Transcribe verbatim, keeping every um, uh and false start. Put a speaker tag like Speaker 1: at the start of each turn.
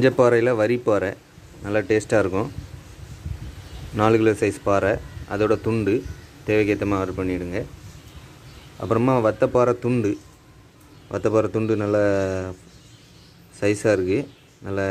Speaker 1: மஞ்சப்பாறையில் வரி பாறை நல்லா டேஸ்ட்டாக இருக்கும். நாலு கிலோ சைஸ் பாறை, அதோட துண்டு தேவைக்கேற்ற மாதிரி ஆர்டர் பண்ணிவிடுங்க. அப்புறமா வத்தப்பாறை துண்டு, வத்தப்பாறை துண்டு நல்ல சைஸாக இருக்குது, நல்ல